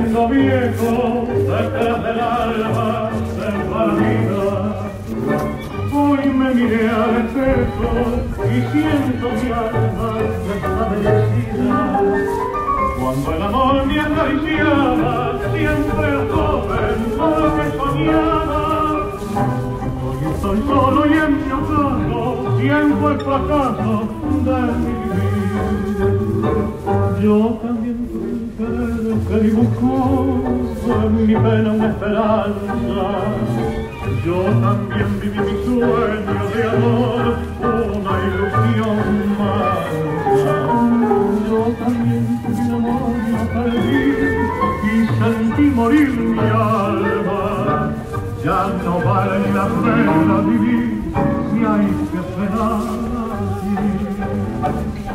siendo viejo, detrás del alma se va la vida. Hoy me miré al espejo y siento mi alma desvanecida. Cuando el amor me acariciaba, siempre era joven, lo que soñaba. Hoy estoy solo y en mi ocaso siento el fracaso de mi vivir. Yo también fui el que dibujó en mi pena una esperanza. Yo también viví mi sueño de amor, una ilusión mansa. Yo también tuve un amor y lo perdí y sentí morir mi alma. Ya no vale ni la pena vivir si hay que esperar así.